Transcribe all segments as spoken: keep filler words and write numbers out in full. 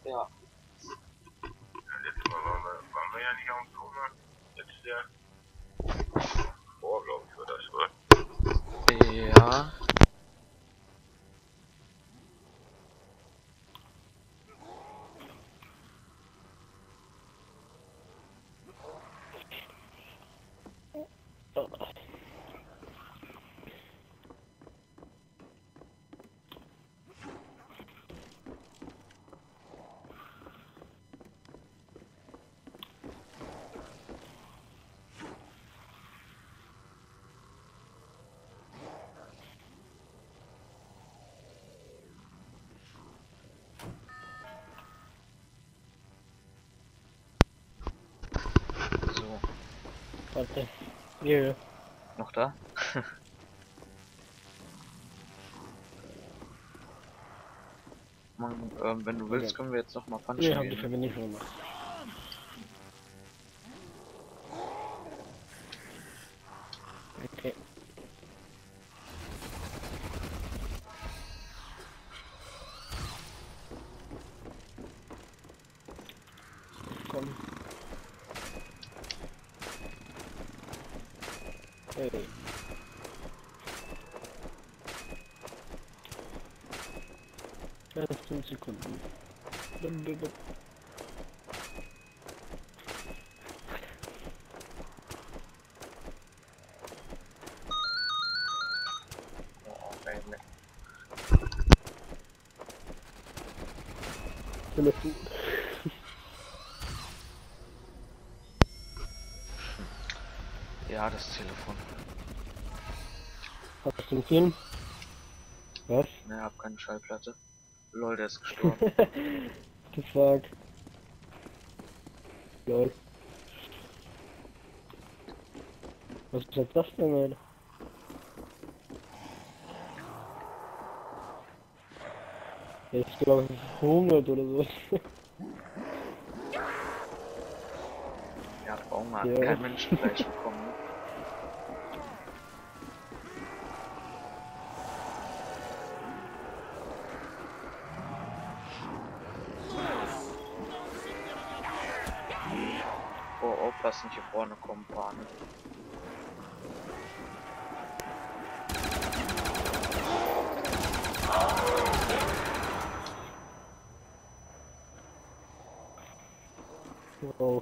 Ja. Letztes Mal waren wir, waren wir ja nicht auf dem Klo, ne? Letztes Jahr. Boah, glaube ich, war das, oder? Ja. So. Warte. Hier. Noch da? Man, ähm, wenn du willst, Okay. können wir jetzt noch mal punchen Wir haben die gehen. Verbindung gemacht. Okay. Komm. Hey. fünfzehn Sekunden. Oh, ey, ne. Telefon. Ja, das Telefon. Hast du den Film? Was? Ne, hab keine Schallplatte. Lol, der ist gestorben. The fuck? Lol. Was ist jetzt das denn, Alter? Ja, ich glaube, es ist hungert oder so. Ja, Baum hat Ja. kein Menschenfleisch bekommen. Ne? Oh, aufpassen, hier vorne kommen ein paar, ne? Wow.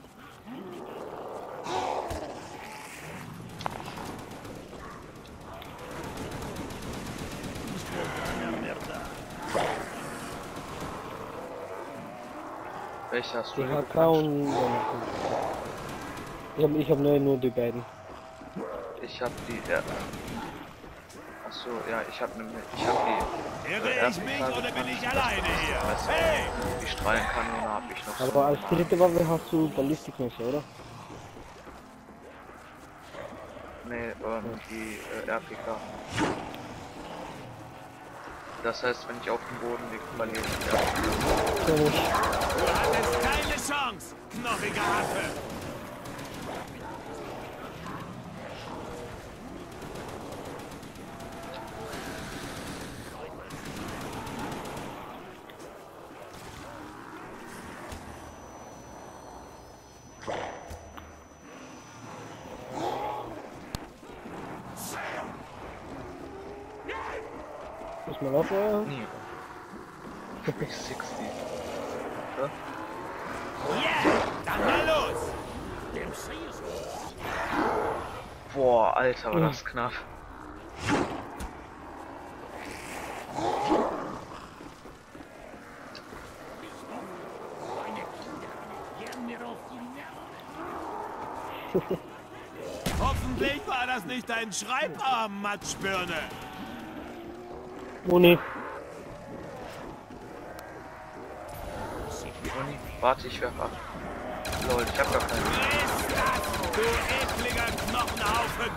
Welche hast du Die hier H K gepuncht? und... Ich hab, ich hab nur, nur die beiden. Ich hab die, ja. Achso, ja, ich hab nämlich, ich hab die. Irre äh, ich mich R P K oder bin ich gepuncht, alleine das hier? Messer. Hey! Die Strahlenkanone hab ich noch so Aber als normal. dritte Waffe hast du Ballistikmesser, oder? Nee, ähm, die äh, R P K. Das heißt, wenn ich auf dem Boden liege, verliere ich die R P K. Kenn ich. Du hattest keine Chance, knochige Affe! Muss man aufhören? Nee. sechzig. Ja? Yeah! Dann mal los! Boah, Alter, war das knapp. Hoffentlich war das nicht dein Schreibarm, Matschbirne! Moni. Moni, warte, ich werf ab. Lol, ich hab gar keinen. Ist das, du ekliger Knochenhaufen!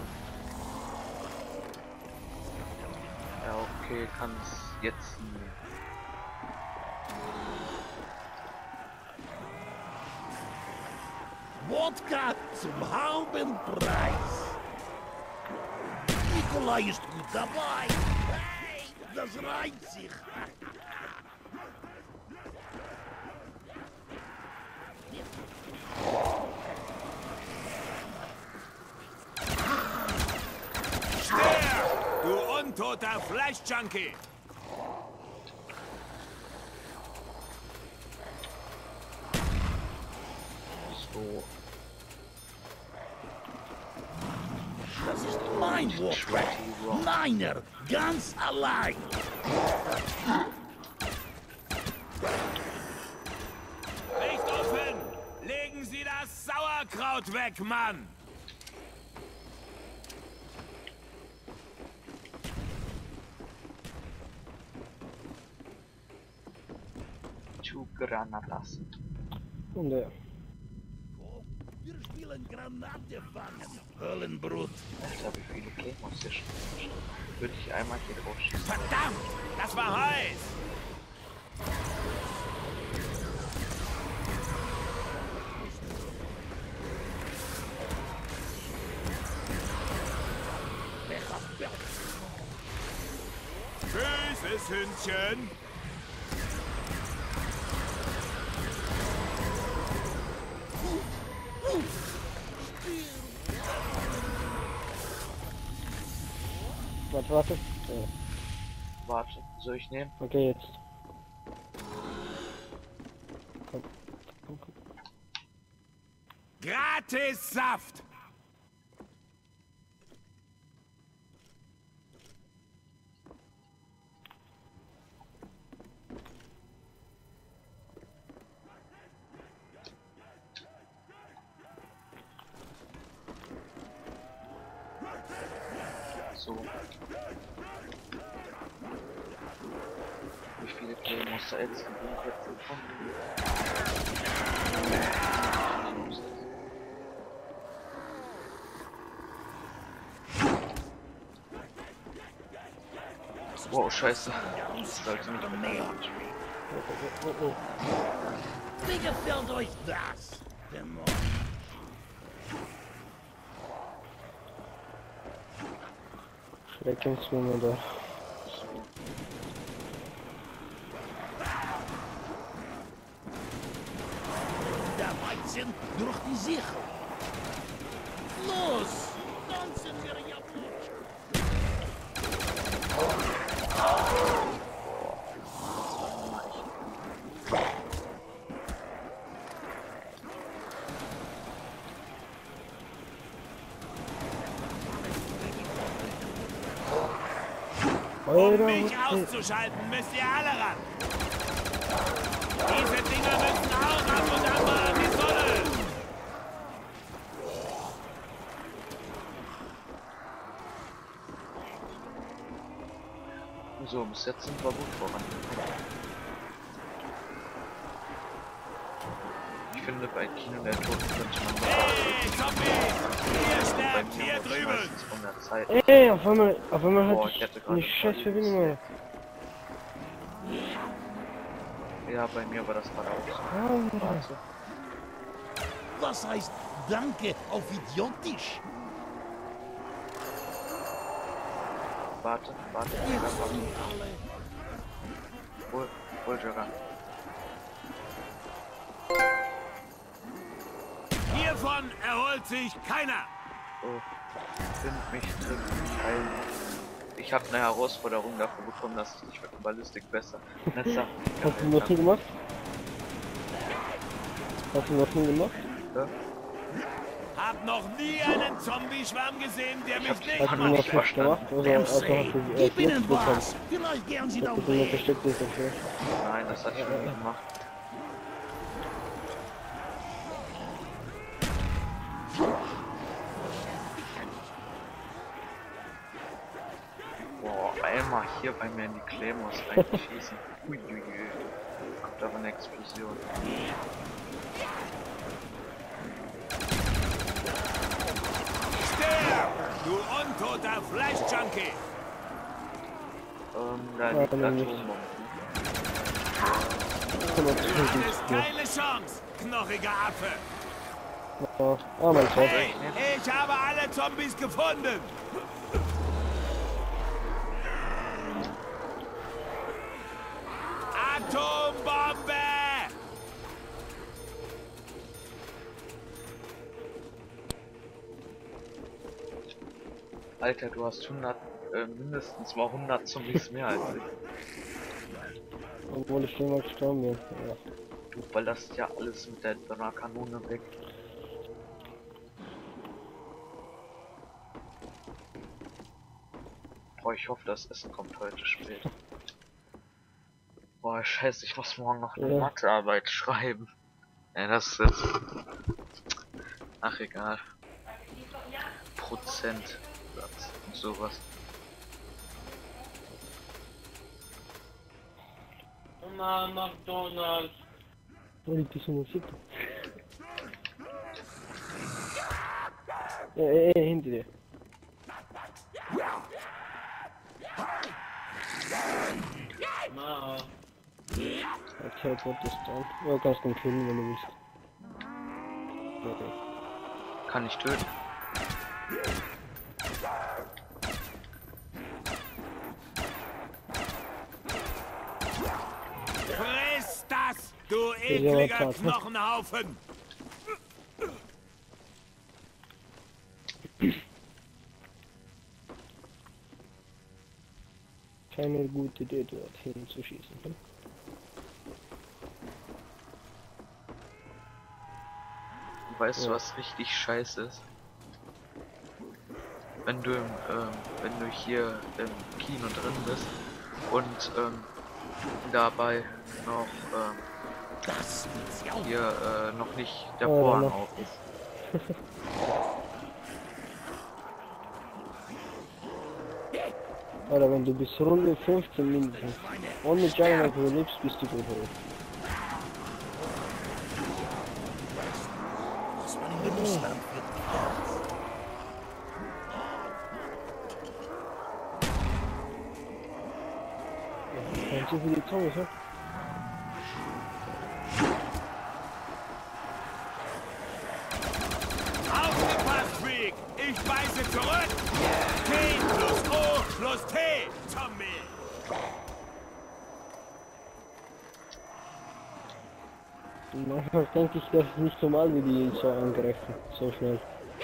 Ja, okay, kann's jetzt nehmen. Wodka zum halben Preis. Nikolai ist gut dabei. Hey, das reimt sich. untoter Fleischjunkie! So. Das ist mein Walker. Meiner, ganz allein. Licht offen! Legen Sie das Sauerkraut weg, Mann! Two Granatas. Und der. Wir spielen Granate fangen. Höllenbrut. Alter, wie viele Claymores hier schon. Würde ich einmal hier drauf schießen. Verdammt! Das war heiß! Böses Hündchen! Warte, warte. Ja. Warte, soll ich nehmen? Okay, jetzt. Komm. Komm, komm. Gratis Saft! So. Wie viele Claymores da jetzt sind jetzt gefunden? Wow, scheiße. Das sollte nicht mehr. Oh, oh. Wie gefällt euch das? Dämon? Schreckenswunder da. Der Weizen durch die Sichel. Los! Dann sind wir ja gut. Um mich auszuschalten, müsst ihr alle ran. Diese Dinger müssen auch ab und an mal an die Sonne. So, bis jetzt sind wir gut voran. Ich finde, bei Kino der Toten könnte man Hey, Zombie! Ihr sterbt hier drüben! von der Zeit. Ey, auf einmal, auf einmal Boah, hatte ich ich hätte eine gerade scheiß Verbindung mehr. Ja, bei mir war das gerade auch so. Ah, Warte. Was heißt Danke auf idiotisch? Warte, warte, Wir warte. sind alle. Hol, hol Jogger. Hiervon erholt sich keiner! Oh, find mich drin. Heilen. Ich habe eine Herausforderung dafür bekommen, dass ich nicht mit Ballistik besser. Netzer. hast du das nie gemacht? Hast du das nie gemacht? Ja? Hab noch nie einen Zombie-Schwarm gesehen, der mich nicht Hast du macht. das nicht gemacht? Also, also hast du Dempsey, die gib ihnen erst bekommen. was. Vielleicht gehen sie Ich dann hab immer weg. versteckt ist dafür. Nein, das hat ich noch nie gemacht. Boah, einmal hier bei mir in die Claymores reinschießen. Uiuiui. Kommt aber eine Explosion. Stirb, du untoter Fleischjunkie! Ähm, da Ja, liegt dann nicht. Atombomben. Guck mal, Du das hattest ist ja. keine Chance, knochiger Affe! Ah, mein Gott. Hey, ich habe alle Zombies gefunden! Atombombe! Alter, du hast hundert äh, mindestens mal hundert Zombies mehr als ich. Obwohl ich schon mal gestorben bin. Ja. Du ballerst ja alles mit der Donnerkanone weg. Boah, ich hoffe, das Essen kommt heute spät. Boah, scheiße, ich muss morgen noch eine Ja. Mathearbeit schreiben. Ja, das ist jetzt... Ach, egal. Prozentsatz und sowas. Na, McDonald's. Wo liegt diese Musik? Ja, ey, ey, hinter dir. Na, Der Teleport ist down. Ja, kannst den killen, wenn du willst. Okay. Kann ich töten. Friss das, du Ja, ekliger klar, ne? Knochenhaufen! Keine gute Idee, dorthin zu schießen. Hm? Weißt du, Ja. was richtig scheiße ist? Wenn du, im, ähm, wenn du hier im Kino drin bist und ähm, dabei noch ähm, Das sieht ja hier äh, noch nicht der Oh, Vorhang noch. auf ist. Oder wenn du bis Runde fünfzehn mindestens ohne Giant überlebst, bist du gut hoch. was man in Russland wird. Kannst du für die Zombies, ne? Aufgepasst, Freak! Ich beiße zurück! T plus O plus T, Zombie! Manchmal denke ich, das ist nicht normal, wie die so angreifen, so schnell.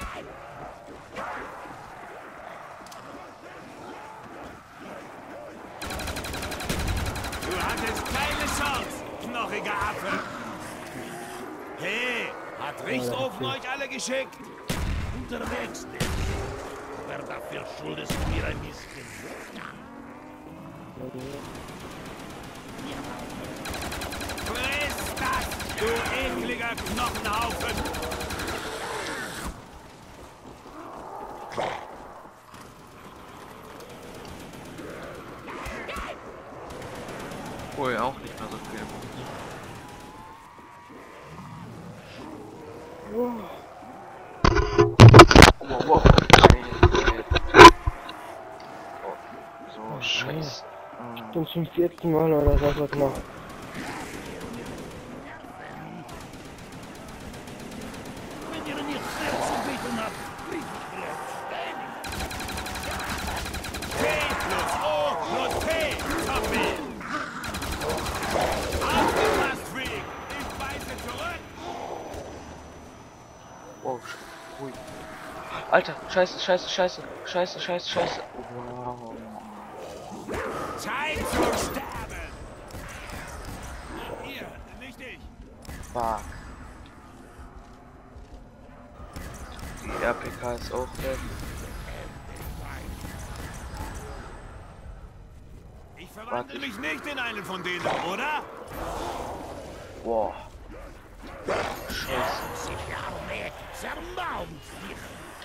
Du hattest keine Chance, knochiger Affe! Hey, hat Richtofen euch alle geschickt? Unterwegs nicht. Wer dafür schuld ist, mir ein bisschen. Friss das, du ekliger Knochenhaufen! Wohl auch nicht mehr so viel. Wow, wow. Oh, so scheiße. Ähm, Und zum vierten Mal oder was auch noch. Wenn ihr nicht mehr zu beten habt, rief ich vielleicht steinig. T plus O plus T, Zombie! Aufgepasst, Freak! Ich beiße zurück! wow, sch- ui. Alter, scheiße, scheiße, scheiße, scheiße, scheiße, scheiße. Wow. Zeit zu sterben! Ihr, nicht ich! Fuck. Die R P K ist auch weg. Ich verwandle mich nicht in einen von denen, oder? Wow. Scheiße. Sich arme, zermaumt dich.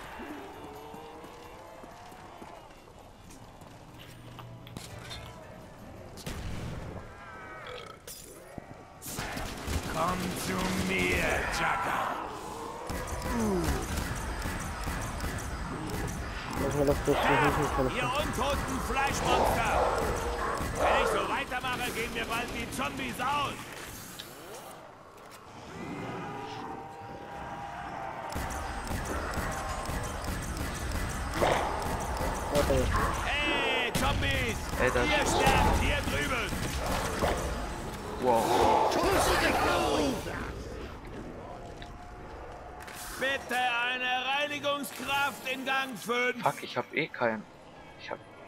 Komm zu mir, Chaka! Manchmal läuft das für hinten von Ihr untoten Fleischmonster! Wenn ich so weitermache, gehen mir bald die Zombies aus! Warte, Hey, Zombies! Ey, das- Ihr sterbt hier drüben! Wow. Bitte eine Reinigungskraft in Gang fünf! Fuck, ich hab eh keinen. Ich hab